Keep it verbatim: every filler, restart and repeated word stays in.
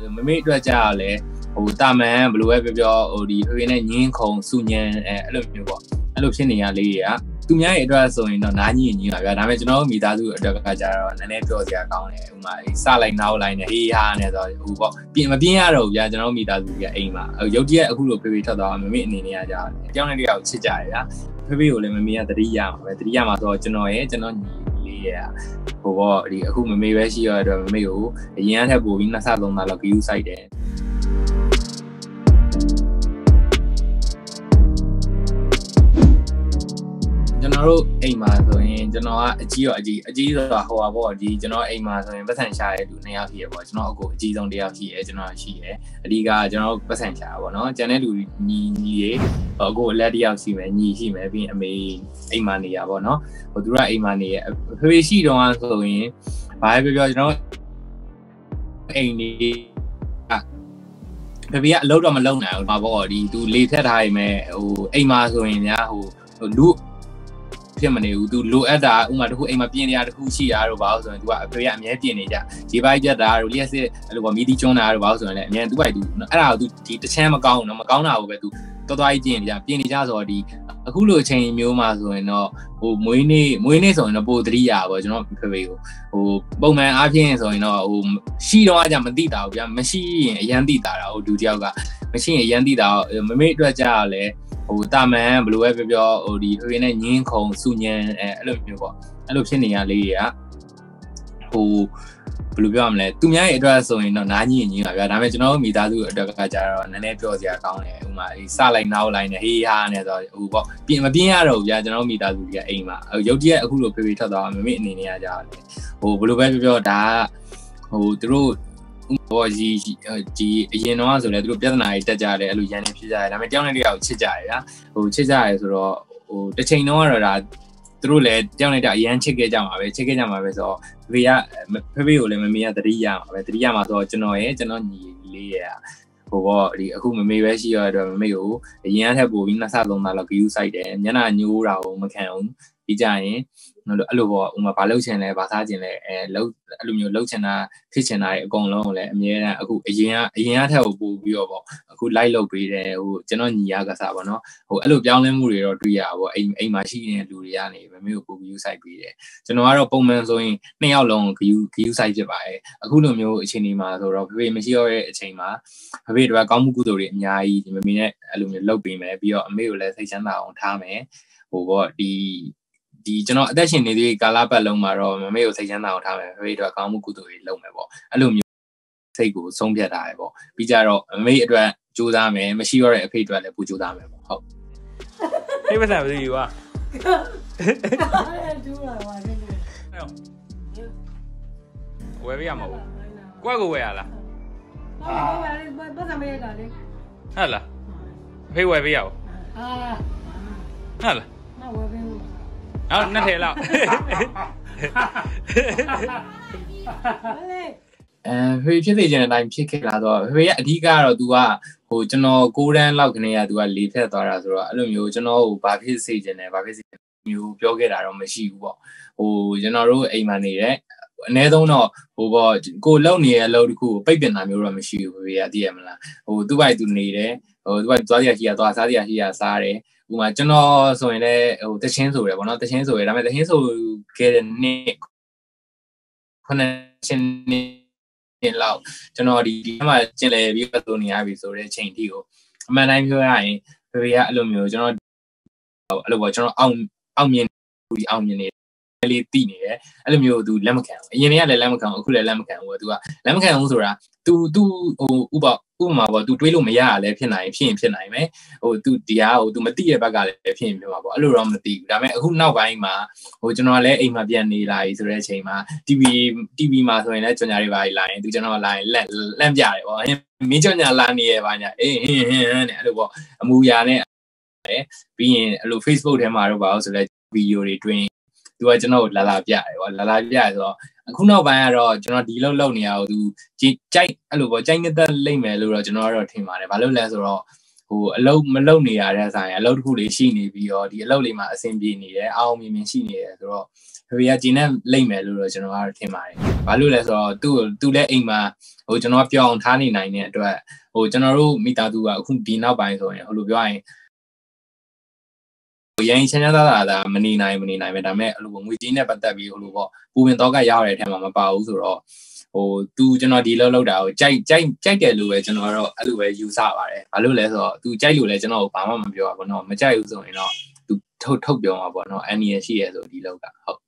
မမေအတွက်ကြာလဲဟိုတာမန်ဘယ်လိုပဲပြောပြောဟိုဒီဖေဖေနဲ့ညင်းခုံစုညံအဲအဲ့လိုမျိုးပေါ့အဲ့လိုဖြစ်နေရလေးတွေကသူများရဲ့အတွက်ဆိုရင်တော့နားကြီးညင်းပါဗျာဒါပေမဲ့ကျွန်တော်မိသားစုအတွက်ကကြတော့နည်းနည်းပြောစရာကောင်းတယ်ဥမာစလိုက်နောက်လိုက်နဲ့ဟေးဟာနဲ့ဆိုဟိုပေါ့ပြင်မပြင်းရတော့ဗျာကျွန်တော်မိသားစုကအိမ်မှာရုပ်တရက်အခုလိုဖေဖေထွက်သွားမမေအနေနဲ့ကကြာတယ်အကြောင်းနဲ့တယောက်ချစ်ကြရဗျာဖေဖေကိုလည်းမမေကသတိရမှာပဲသတိရမှာဆိုတော့ကျွန်တော်ရဲ့ကျွန်တော်ညီလေးရဲ့ဟိုပေါ့ဒီအခုမမေပဲရှိရတဲ့အတွက်မမေကိုအရင်ကထက်ပိုပြီးနှစ်ဆသုံးဆလောက် view စိုက်တယ်ကျွန်တော်တို့အိမ်မှာဆိုရင်ကျွန်တော်ကအကြီးရောအကြီးအကြီးဆိုတာဟိုပါပေါ့ဒီကျွန်တော်အိမ်မှာဆိုရင်ပတ်စံရှာတဲ့လူနှစ်ယောက်ရှိရပေါ့ကျွန်တော်အကိုအကြီးဆုံးတစ်ယောက်ရှိရကျွန်တော်ရှိရအဓိကကျွန်တော်ပတ်စံရှာပါပေါ့နော်ကျန်တဲ့လူညီညီရေအကိုအလက်တစ်ယောက်ရှိမယ်ညီရှိမယ်ပြီးအမေအိမ်မှာနေရပေါ့နော်ဟိုသူကအိမ်မှာနေရဖေဖေရှိတော့ဆိုရင်ဘာပဲပြောကျွန်တော်အိမ်နေဖေဖေကအလုပ်တော့မလုပ်နိုင်ဘူးပါပေါ့ဒီသူလေထက်ထားရမယ်ဟိုအိမ်မှာဆိုရင်ညာဟိုလူဖြစ်မနေဘူးသူလိုအပ်တာဥမာတခုအိမ်မှာပြင်နေရတခုရှိရတော့ဘာလို့ဆိုရင် तू ကအဖေကအမြဲပြင်နေကြရေပိုင်းပြတ်တာတို့လျှက်စစ်အဲ့လိုပေါ့မီဒီကျွန်းတာတို့ဘာလို့ဆိုရင်လည်းအမြဲ तू ပိုက် तू အဲ့ဒါကို तू ဒီတချမ်းမကောင်းဘူးနော်မကောင်းတာကိုပဲ तू တော်တော်ကြီးပြင်နေကြပြင်နေကြဆိုတော့ဒီအခုလိုအချိန်မျိုးမှာဆိုရင်တော့ဟိုမွေးနေ့မွေးနေ့ဆိုရင်တော့ပိုသတိရပါပေါ့ကျွန်တော်ဖေဖေကိုဟိုပုံမှန်အားဖြင့်ဆိုရင်တော့ဟိုရှိတော့အကြမသိတာဘူးဗျာမရှိရင်အရန်သိတာတာဟိုဒူတယောက်ကမရှိရင်အရန်သိတာမမေ့အတွက်ကြာလဲဟိုတာမန်ဘယ်လိုပဲပြောပြောဟိုဒီဖေဖေနဲ့ညင်းခုံစုညံအဲအဲ့လိုမျိုးပေါ့အဲ့လိုဖြစ်နေရလေးတွေကဟိုဘယ်လိုပြောရမလဲသူများရဲ့အတွက်ဆိုရင်တော့နားကြီးညင်းပါဗျာဒါပေမဲ့ကျွန်တော်မိသားစုအတွက်ကကြတော့နည်းနည်းပြောစရာကောင်းတယ်ဥမာဒီစလိုက်နောက်လိုက်နဲ့ဟေးဟာနဲ့ဆိုဟိုပေါ့ပြင်မပြင်းရတော့ဗျာကျွန်တော်မိသားစုကအိမ်မှာရုပ်တရက်အခုလိုဖေဖေထွက်သွားမမေအနေနဲ့ကကြတယ်ဟိုဘယ်လိုပဲပြောပြောဒါဟိုသူတို့ဟိုဒီဒီအရင်တော့ဆိုလဲသူတို့ပြဿနာတွေတက်ကြတယ်အဲ့လိုရန်နေဖြစ်ကြတယ်ဒါပေမဲ့တယောက်နဲ့တယောက်ချစ်ကြတယ်ဗျာဟိုချစ်ကြတယ်ဆိုတော့ဟိုတစ်ချိန်တော့ကတော့ဒါသူတို့လည်းတယောက်နဲ့တယောက်အရန်ချစ်ခဲ့ကြမှာပဲချစ်ခဲ့ကြမှာပဲဆိုတော့ဖေဖေကဖေဖေကိုလည်းမမေကသတိရမှာပဲသတိရမှာဆိုတော့ကျွန်တော်ရဲ့ကျွန်တော်ညီလေးရဲ့ဟိုပေါ့ဒီအခုမမေပဲရှိရတဲ့အတွက်မမေကိုအရင်ကထက်ပိုပြီးနှစ်ဆသုံးဆလောက် view စိုက်တယ်မျက်နှာညိုးတာကိုမခံဘူးဒီကြရင်အဲ့လိုပေါ့ဥမာဘာလုပ်ချင်လဲဘာစားချင်လဲအဲလုပ်အဲ့လိုမျိုးလုပ်ချင်တာဖြစ်ချင်တာတွေအကုန်လုံးကိုလည်းအမြဲတမ်းအခုအရင်ကအရင်ကထက်ကိုပို့ပြီးတော့ပေါ့အခု like လုပ်ပေးတယ်ဟိုကျွန်တော်ညီရကစားပါတော့ဟိုအဲ့လိုပြောင်းလဲမှုတွေတော့တွေ့ရပါပေါ့အိမ်အိမ်မှာရှိနေတဲ့လူတွေကနေမမေကိုပို့ view စိုက်ပေးတယ်ကျွန်တော်ကတော့ပုံမှန်ဆိုရင်နှစ်ယောက်လုံး view view စိုက်ဖြစ်ပါတယ်အခုလိုမျိုးအချိန်ဒီမှာဆိုတော့ဖေဖေမရှိတော့တဲ့အချိန်မှာဖေဖေတို့ကကောင်းမှုကုသိုလ်တွေအများကြီးမမေနဲ့အဲ့လိုမျိုးလုပ်ပေးမယ်ပြီးတော့အမေကိုလည်းစိတ်ချမ်းသာအောင်ထားမယ်ဟိုပေါ့ဒီဒီကျွန်တော်အသက်ရှင်နေတဲ့ကာလပတ်လုံးမှာတော့မမေကိုစိတ်ချမ်းသာအောင်ထားမယ်ဖေဖေတို့အကောင်းမှုကုသိုလ်တွေလုပ်မယ်ပေါ့အဲ့လိုမျိုးစိတ်ကိုဆုံးဖြတ်ထားတယ်ပေါ့ပြီးကြတော့မမေအတွက်ကြိုးစားမယ်မရှိတော့တဲ့အဖေအတွက်လည်းပူကြိုးစားမယ်ပေါ့ဟုတ်ဖေးမစားဘူးကွာကျူးလာပါနဲ့ဝယ်ပြရမှာပေါ့ကိုယ့်ကိုဝယ်ရလားဟုတ်ပါဘူးပတ်စံမရတာလေဟုတ်လားဖေးဝယ်ပြရအောင်ဟာဟုတ်လားမဝယ်ပြဘူးအော်နှစ်ထည်လောက်အဲဖေဖြစ်နေကြတဲ့အတိုင်းဖြစ်ခဲ့လာတော့ဖေရဲ့အဓိကတော့ तू ကဟိုကျွန်တော်ကိုးတန်းလောက်ကနေက तू ကလေဖြတ်သွားတာဆိုတော့အဲ့လိုမျိုးကျွန်တော်ကိုဘာဖြစ်စေချင်တယ်ဘာဖြစ်စေမျိုးပြောခဲ့တာတော့မရှိဘူးပေါ့ဟိုကျွန်တော်တို့အိမ်မှာနေတဲ့အနည်းဆုံးတော့ဟိုပေါ့ကိုလုံနေတဲ့အလုပ်တစ်ခုကိုပိတ်ပင်တာမျိုးတော့မရှိဘူးဖေကသိရမလားဟိုသူ့ဘိုက်သူနေတယ်ဟိုသူ့ဘိုက်သွားရရှိရသွားစားရရှိရစားတယ်ဥမာကျွန်တော်ဆိုရင်လည်းဟိုတချင်းဆိုရပေါ့နော်တချင်းဆိုရဒါပေမဲ့တချင်းဆိုခဲ့တဲ့နေ့ခုနှစ်ချင်းနေ့လောက်ကျွန်တော်ဒီဒီမှာကျင်လည်ပြီးပတ်လို့နေရပြီဆိုတဲ့အချိန်အထိကိုအမှန်တိုင်းပြောရရင်ဖေဖေကအဲ့လိုမျိုးကျွန်တော်အဲ့လိုပေါ့ကျွန်တော်အောင်အောင်မြင်ဒီအောင်မြင်နေလေးတည်နေတယ်အဲ့လိုမျိုး तू လက်မခံဘူးအရင်ကလည်းလက်မခံဘူးအခုလည်းလက်မခံဘူး तू ကလက်မခံဘူးဆိုတာ तू तू ဟိုဥပဥပမာပေါ့ तू တွေးလို့မရရလဲဖြစ်နိုင်ဖြစ်ရင်ဖြစ်နိုင်မယ်ဟို तू ဒီဟာဟို तू မသိတဲ့ဘက်ကလည်းဖြစ်ရင်ဖြစ်မှာပေါ့အဲ့လိုတော့မသိဘူးဒါပေမဲ့အခုနောက်ပိုင်းမှာဟိုကျွန်တော်လည်းအိမ်မှာပြန်နေလာပြီဆိုတဲ့အချိန်မှာ တီဗီ တီဗီ မှာဆိုရင်လည်းကြော်ညာတွေပါလာရင် तू ကျွန်တော်လာရင်လက်လန့်ပြတယ်ပေါ့မင်းကြော်ညာလာနေရပါညာအေးဟင်းဟင်းနဲ့အဲ့လိုပေါ့အမူအရာနဲ့ပြီးရင်အဲ့လို Facebook ထဲမှာတော့ပါလို့ဆိုလဲဗီဒီယိုတွေတွင်သူကကျွန်တော်ကိုလာလာပြတယ်ပေါ့လာလာပြရဆိုတော့အခုနောက်ပိုင်းကတော့ကျွန်တော်ဒီလောက်လောက်နေရအောင်သူကြိုက်အဲ့လိုပေါ့ကြိုက်နေတဲ့လိမ့်မယ်လို့တော့ကျွန်တော်ကတော့ထင်ပါတယ်ဘာလို့လဲဆိုတော့ဟိုအလုပ်မလုပ်နေရတဲ့ဆိုင်အလုပ်တစ်ခုလေးရှိနေပြီးတော့ဒီအလုပ်လေးမှာအဆင်ပြေနေတယ်အောင်မြင်မြင်ရှိနေတယ်ဆိုတော့ဖေကဂျင်းနဲ့လိမ့်မယ်လို့တော့ကျွန်တော်ကတော့ထင်ပါတယ်ဘာလို့လဲဆိုတော့သူ့သူ့လည်းအိမ်မှာဟိုကျွန်တော်ပြောင်းထားနေနိုင်တဲ့အတွက်ဟိုကျွန်တော်တို့မိသားစုကအခုဒီနောက်ပိုင်းဆိုရင်ဟိုလိုပြောရရင်ရင်းချမ်းချမ်းသာသာမနေနိုင်မနေနိုင်ပဲဒါပေမဲ့အဲ့လိုငွေကြီးနဲ့ပတ်သက်ပြီးဟိုလိုပေါ့ပူပင်တော့ကရရတဲ့အထက်မှာမပါဘူးဆိုတော့ဟိုသူကျွန်တော်ဒီလောက်လောက်တာကိုကြိုက်ကြိုက်ကြိုက်တယ်လို့ပဲကျွန်တော်ကတော့အဲ့လိုပဲယူဆပါတယ်ဘာလို့လဲဆိုတော့သူကြိုက်လို့လဲကျွန်တော်ဘာမှမပြောပါဘူးเนาะမကြိုက်ဘူးဆိုရင်တော့သူထုတ်ထုတ်ပြောမှာပေါ့เนาะအန်နီရရှိရဲဆိုဒီလောက်ကဟုတ်